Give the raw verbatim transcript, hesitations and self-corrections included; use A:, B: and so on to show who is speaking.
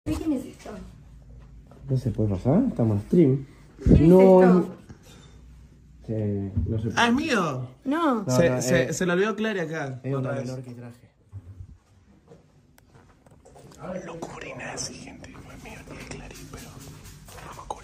A: ¿Quién es esto?
B: No se puede pasar, estamos en stream.
A: ¿Quién
B: No,
A: es esto?
B: Eh, no se puede.
C: Ah, es mío.
A: No.
B: No,
C: se,
B: no,
C: se,
B: eh,
C: se lo olvidó Clary acá.
B: Es
C: otra
B: una
C: vez.
B: menor que traje.
C: Locurina así, gente. No es mío ni de Clary, pero no me acuerdo.